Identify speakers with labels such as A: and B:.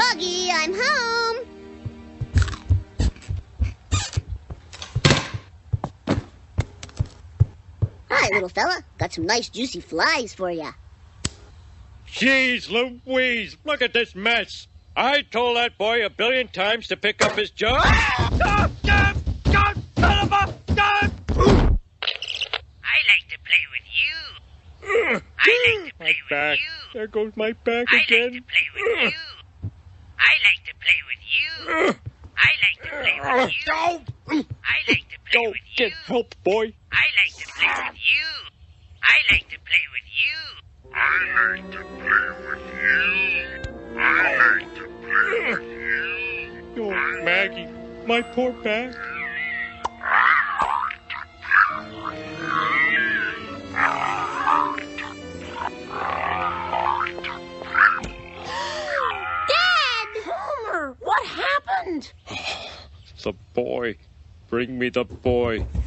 A: Doggy, I'm home. Hi, little fella. Got some nice juicy flies for ya.
B: Jeez Louise, look at this mess. I told that boy 1 billion times to pick up his jaw.
C: I like to play with you. I like to play with
B: Back.
C: you.
B: There goes my back
C: I like
B: again.
C: to play with you. I like to play with you. I like to play with you. I like to play
B: Go
C: with you.
B: get help, boy.
C: I like to play with you. I like to play with you. I like to play with you. I like to play with you.
B: Oh, Maggie, my poor back.
A: Homer, what happened?
B: The boy. Bring me the boy.